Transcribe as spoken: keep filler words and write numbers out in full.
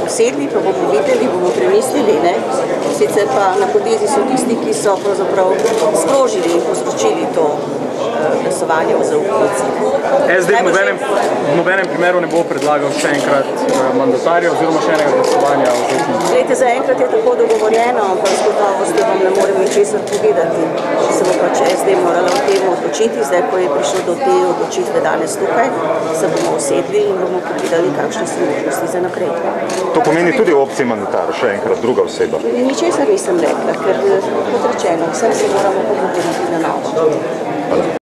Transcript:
usedli, pa bomo videli, bomo premislili, ne. Sicer pa na potezi so tisti, ki so pravzaprav sprožili in povzročili to glasovanje o zaupnici. S D v nobenem, v nobenem primeru ne bo predlagal še enkrat mandatarja oziroma še enega glasovanja o zaupnici. Glejte, zaenkrat je tako dogovorjeno, ampak s gotovostjo vam ne morem ničesar povedati. Se bo pač S D morala o tem odločiti, zdaj, ko je prišlo do te odločitve danes tukaj, se bomo usedli in bomo pogledali, kakšne so možnosti za naprej. To pomeni tudi opcija mandatar, še enkrat druga oseba? Ničesar nisem rekla, ker kot rečeno, vsem se moramo pogovoriti na novo. Hvala.